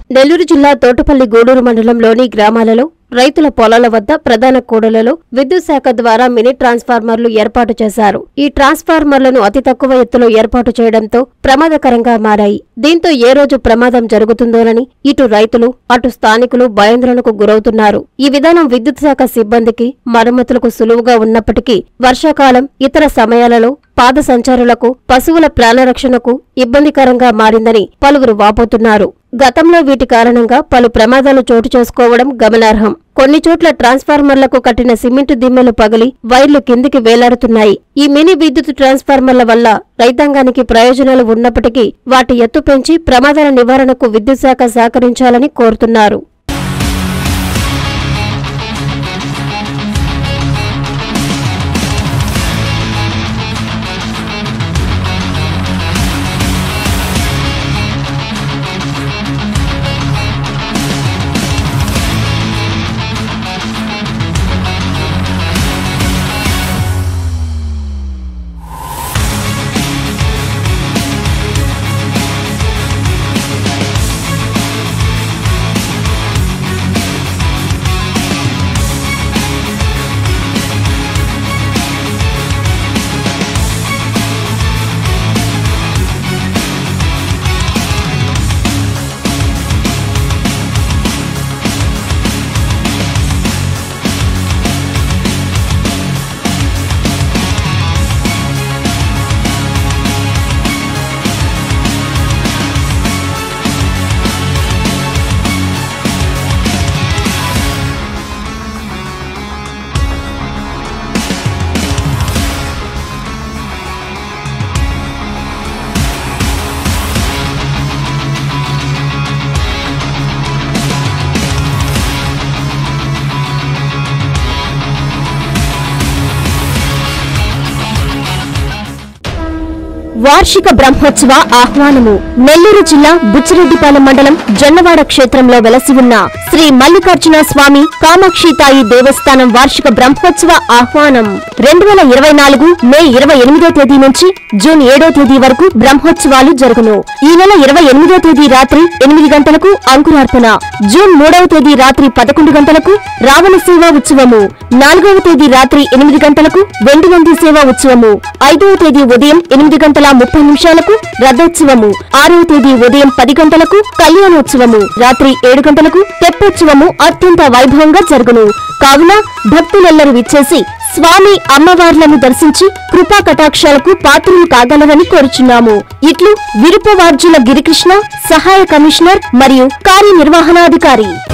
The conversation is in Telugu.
నెల్లూరు జిల్లా తోటపల్లి గూడూరు మండలంలోని గ్రామాలలో రైతుల పొలాల వద్ద ప్రధాన కూడలలో విద్యుత్ శాఖ ద్వారా మినీ ట్రాన్స్ఫార్మర్లు ఏర్పాటు చేశారు. ఈ ట్రాన్స్ఫార్మర్లను అతి తక్కువ ఎత్తులో ఏర్పాటు చేయడంతో ప్రమాదకరంగా మారాయి. దీంతో ఏ రోజు ప్రమాదం జరుగుతుందోనని ఇటు రైతులు అటు స్థానికులు భయాందోళనకు గురవుతున్నారు. ఈ విధానం విద్యుత్ శాఖ సిబ్బందికి మరమ్మతులకు సులువుగా ఉన్నప్పటికీ వర్షాకాలం ఇతర సమయాలలో పాద సంచారులకు పశువుల ప్రాణరక్షణకు ఇబ్బందికరంగా మారిందని పలువురు వాపోతున్నారు. గతంలో వీటి కారణంగా పలు ప్రమాదాలు చోటు చేసుకోవడం గమనార్హం. కొన్ని చోట్ల ట్రాన్స్ఫార్మర్లకు కట్టిన సిమెంటు దిమ్మెలు పగిలి వైర్లు కిందికి వేలాడుతున్నాయి. ఈ మినీ విద్యుత్ ట్రాన్స్ఫార్మర్ల వల్ల రైతాంగానికి ప్రయోజనాలు ఉన్నప్పటికీ వాటి ఎత్తు పెంచి ప్రమాదాల నివారణకు విద్యుత్ శాఖ సహకరించాలని కోరుతున్నారు. వార్షిక బ్రహ్మోత్సవ ఆహ్వానము. నెల్లూరు జిల్లా బుచ్చిరెడ్డిపాలెం మండలం జొన్నవాడ క్షేత్రంలో వెలసి ఉన్న శ్రీ మల్లికార్జున స్వామి కామాక్షితాయి దేవస్థానం వార్షిక బ్రహ్మోత్సవ ఆహ్వానం 2024 మే 28వ తేదీ నుంచి జూన్ 7వ తేదీ వరకు బ్రహ్మోత్సవాలు జరుగును. ఈ నెల 28వ తేదీ రాత్రి 8 గంటలకు అంకురార్పణ, జూన్ 3వ తేదీ రాత్రి 11 గంటలకు రావణ సేవా ఉత్సవము, 4వ తేదీ రాత్రి 8 గంటలకు వెండివంది సేవా ఉత్సవము, 5వ తేదీ ఉదయం 8:30 రథోత్సవము, 6వ తేదీ ఉదయం 10 గంటలకు కళ్యాణోత్సవము, రాత్రి 7 గంటలకు తెప్పోత్సవము అత్యంత వైభవంగా జరుగును. కావున భక్తులెల్లరూ విచ్చేసి స్వామి అమ్మవార్లను దర్శించి కృపా కటాక్షాలకు పాత్రలు కాగలరని కోరుచున్నాము. ఇట్లు విరుపవార్జుల గిరికృష్ణ, సహాయ కమిషనర్ మరియు కార్యనిర్వహణాధికారి.